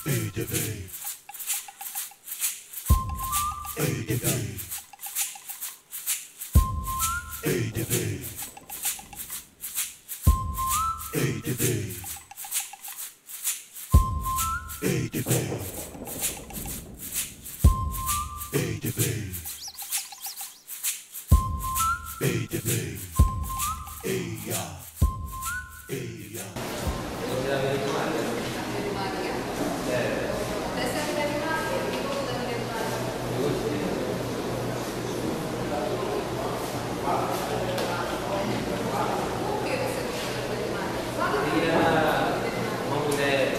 Uma mulher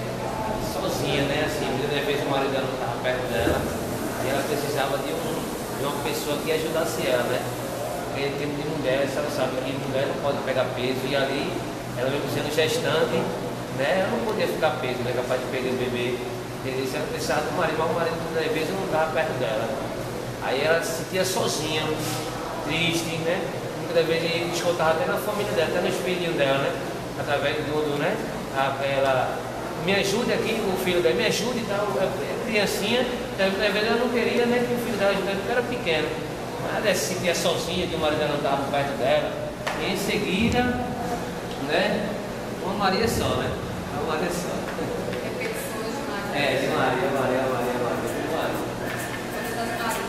sozinha, né? Assim, muitas vezes o marido dela não estava perto dela e ela precisava de uma pessoa que ajudasse ela, né? Porque em termos de mulher, ela sabe que mulher não pode pegar peso e ali, ela mesmo sendo gestante, né? Ela não podia ficar peso, né? Capaz de perder o bebê. Entendeu? Ela precisava do marido, mas o marido muitas vezes não estava perto dela. Aí ela se sentia sozinha, triste, né? Muitas vezes descontava até na família dela, até nos filhinhos dela, né? Através do né? Ela me ajude aqui, o filho dela me ajude e tal, criancinha, às vezes ela não queria, né, que o filho dela ajudasse porque era pequeno. Mas ela se sentia sozinha, que o marido dela não estava perto dela. E em seguida, né? Uma Maria só, né? Uma Maria só. Repetições de Maria. É, de Maria, Maria, Maria, Maria, de Maria. Todas as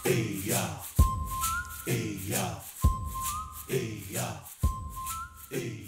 Hey,